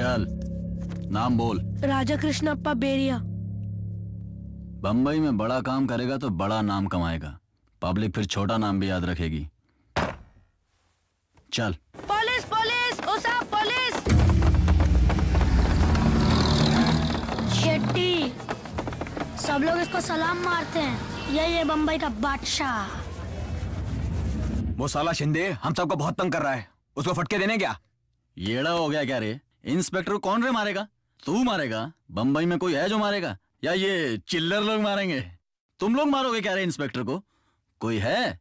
चल, नाम बोल। राजा कृष्णप्पा बेरिया। बंबई में बड़ा काम करेगा तो बड़ा नाम कमाएगा, पब्लिक फिर छोटा नाम भी याद रखेगी। चल। पुलिस पुलिस, ओ साहब पुलिस। शेट्टी, सब लोग इसको सलाम मारते हैं, यही है बंबई का बादशाह। वो साला शिंदे हम सबको बहुत तंग कर रहा है, उसको फटके देने क्या? येड़ा हो गया क्या रे? इंस्पेक्टर को कौन रे मारेगा? तू मारेगा? बंबई में कोई है जो मारेगा, या ये चिल्लर लोग मारेंगे? तुम लोग मारोगे क्या रे इंस्पेक्टर को? कोई है?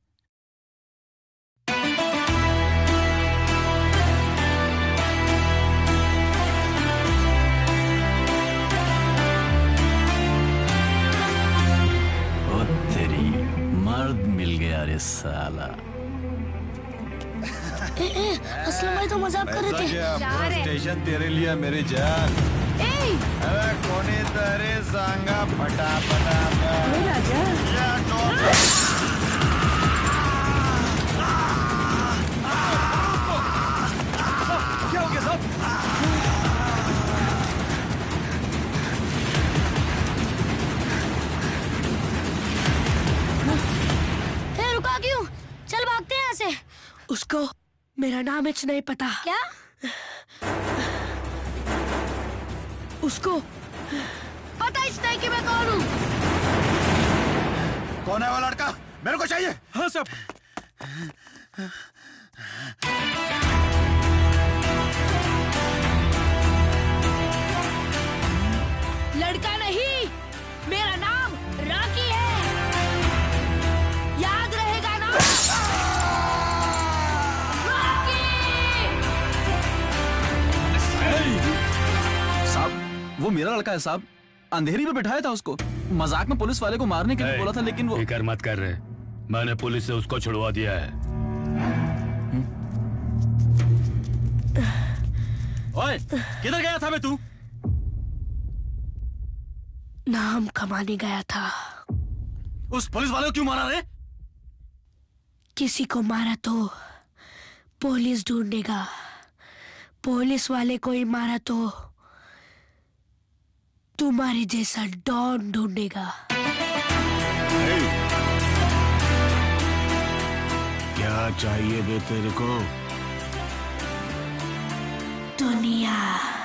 ओ तेरी, मर्द मिल गया रे साला। असलम भाई तो मजाक कर रहे थे। स्टेशन तेरे लिए मेरी जान। अरे कोणीतरी सांगा फटाफट। राजा क्या हो गया साहब? रुका क्यों? चल भागते हैं यहाँ से। उसको मेरा नाम इच नहीं पता। क्या? उसको पता इच नहीं कि मैं कौन हूँ। कौन है वो लड़का? मेरे को चाहिए। हाँ साहब। लड़का नहीं, मेरा नाम रॉकी है, याद रहेगा ना? साहब वो मेरा लड़का है साहब, अंधेरी में बिठाया था उसको, मजाक में पुलिस वाले को मारने के लिए बोला था, लेकिन वो फिक्र मत कर रहे, मैंने पुलिस से उसको छुड़वा दिया है। ओए, किधर गया था बे तू? नाम कमाने गया था। उस पुलिस वाले को क्यों मारा रे? किसी को मारा तो पुलिस ढूंढेगा, पुलिस वाले को ही मारा तो तुम्हारे जैसा डॉन ढूंढेगा। क्या चाहिए बे तेरे को? दुनिया।